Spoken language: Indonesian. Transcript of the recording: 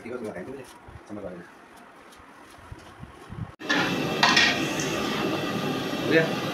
efectivas con la gente, oye, eso me parece. Bien.